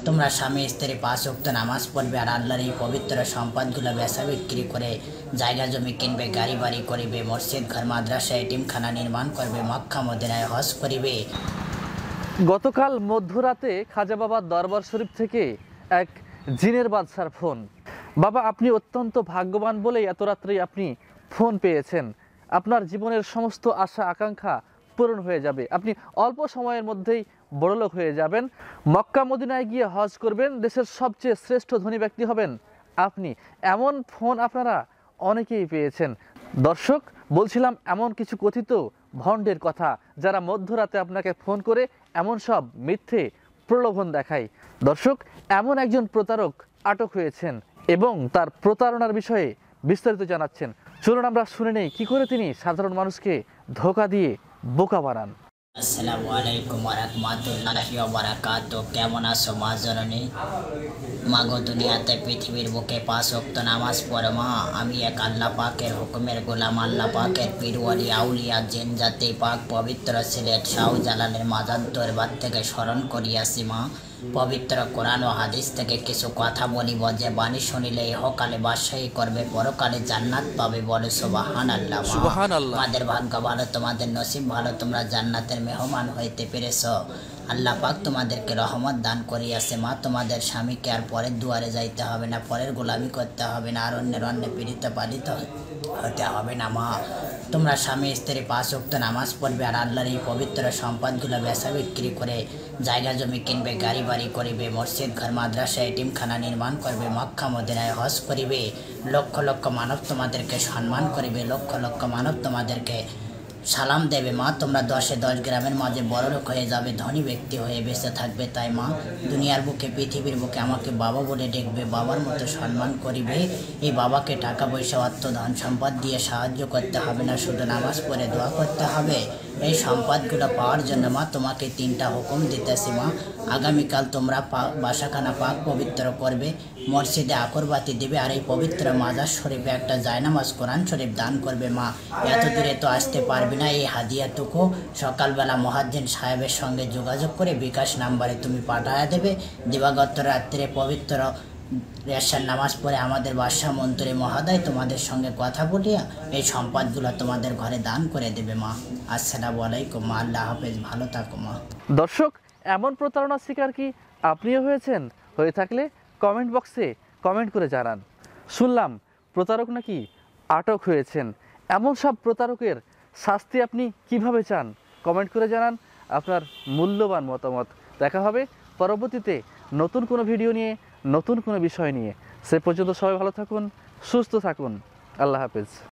তোমরা স্বামী স্ত্রী 5 ওয়াক্ত নামাজ পড়বে আর আল্লাহর এই পবিত্র সম্পদগুলো বেচা বিক্রি করে জায়গা জমি কিনবে, গাড়ি বাড়ি করিবে, মসজিদ ঘর মাদ্রাসা এতিমখানা নির্মাণ করবে, মক্কা মদিনায় হজ করিবে। গতকাল মধ্যরাতে খাজা বাবার দরবার শরীফ থেকে এক জিনের বাদশার ফোন। বাবা, আপনি অত্যন্ত ভাগ্যবান বলেই এত রাত্রেই আপনি ফোন পেয়েছেন। আপনার জীবনের সমস্ত আশা আকাঙ্ক্ষা পূরণ হয়ে যাবে। আপনি অল্প সময়ের মধ্যেই বড়লোক হয়ে যাবেন, মক্কা মদিনায় গিয়ে হজ করবেন, দেশের সবচেয়ে শ্রেষ্ঠ ধনী ব্যক্তি হবেন আপনি। এমন ফোন আপনারা অনেকেই পেয়েছেন। দর্শক, বলছিলাম এমন কিছু কথিত ভণ্ডের কথা যারা মধ্যরাতে আপনাকে ফোন করে এমন সব মিথ্যে প্রলোভন দেখায়। দর্শক, এমন একজন প্রতারক আটক হয়েছেন এবং তার প্রতারণার বিষয়ে বিস্তারিত জানাচ্ছেন। চলুন আমরা শুনে নেই কি করে তিনি সাধারণ মানুষকে ধোঁকা দিয়ে বোকা বানান। আসসালামু আলাইকুম ওয়া রাহমাতুল্লাহি ওয়া বারাকাতুহু। কেমন আছো মা জননী? মাগো, দুনিয়াতে পৃথিবীর বুকে 5 ওয়াক্ত নামাজ পড়ো মা। আমি এক আল্লাহ পাকের হুকুমের গোলাম, আল্লাহ পাকের পীর ওয়ালি আউলিয়া জিন জাতি পাক পবিত্র সিলেট শাহজালালের মাজার দরবার থেকে স্মরণ করিয়াছি মা। পবিত্র কোরআন ও হাদিস থেকে কিছু কথা বলিব যে বাণী শুনিলে ইহকালে বাদশাহী করবে, পরকালে জান্নাত পাবে। বলে সুবহানাল্লাহ। সুবহানাল্লাহ। তোমাদের ভাগ্য ভালো, তোমাদের নসিব ভালো, তোমরা জান্নাতের মেহমান হইতে পেরেছ। আল্লাহ পাক তোমাদেরকে রহমত দান করিয়াছে মা। তোমাদের স্বামীকে আর পরের দুয়ারে যাইতে হবে না, পরের গোলামি করতে হবে না, আর অন্যে পীড়িত পালিত হতে হবে না মা। তোমরা স্বামী স্ত্রী 5 ওয়াক্ত নামাজ পড়বে আর আল্লাহর এই পবিত্র সম্পদগুলো বেচা বিক্রি করে জায়গা জমি কিনবে, গাড়ি বাড়ি করিবে, মসজিদ ঘর মাদ্রাসা এতিমখানা নির্মাণ করবে, মক্কা মদিনায় হজ করিবে। লক্ষ লক্ষ মানব তোমাদেরকে সম্মান করিবে, লক্ষ লক্ষ মানব তোমাদেরকে সালাম দেবে মা। তোমরা 10 গ্রামের মাঝে বড়লোক হয়ে যাবে, ধনী ব্যক্তি হয়ে বেঁচে থাকবে। তাই মা, দুনিয়ার বুকে পৃথিবীর বুকে আমাকে বাবা বলে দেখবে, বাবার মতো সম্মান করিবে। এই বাবাকে টাকা পয়সা অর্থ ধন সম্পদ দিয়ে সাহায্য করতে হবে না, শুধু নামাজ পড়ে দোয়া করতে হবে। এই সম্পদগুলো পাওয়ার জন্য মা তোমাকে 3টা হুকুম দিতেছি মা। আগামীকাল তোমরা বাসাখানা পাক পবিত্র করবে, মসজিদে আকরবাতি দিবে, আর এই পবিত্র মাজার শরীফে একটা জায়নামাজ কোরআন শরীফ দান করবে মা। এত দূরে তো আসতে পারবে না, এই হাদিয়াটুকু সকালবেলা মুয়াজ্জিন সাহেবের সঙ্গে যোগাযোগ করে বিকাশ নাম্বারে তুমি পাঠায়া দেবে। দিবাগত রাত্রে পবিত্র রেশার নামাজ পড়ে আমাদের বাদশাহ মন্ত্রী মহোদয় তোমাদের সঙ্গে কথা বলিয়া এই সম্পদগুলো তোমাদের ঘরে দান করে দেবে মা। আসসালামু আলাইকুম মা। আল্লাহ হাফেজ, ভালো থাকো মা। দর্শক, এমন প্রতারণার শিকার কি আপনিও হয়েছেন? হয়ে থাকলে কমেন্ট বক্সে কমেন্ট করে জানান। শুনলাম প্রতারক নাকি আটক হয়েছেন। এমন সব প্রতারকের শাস্তি আপনি কিভাবে চান? কমেন্ট করে জানান আপনার মূল্যবান মতামত। দেখা হবে পরবর্তীতে নতুন কোনো ভিডিও নিয়ে, নতুন কোনো বিষয় নিয়ে। সে পর্যন্ত সবাই ভালো থাকুন, সুস্থ থাকুন। আল্লাহ হাফেজ।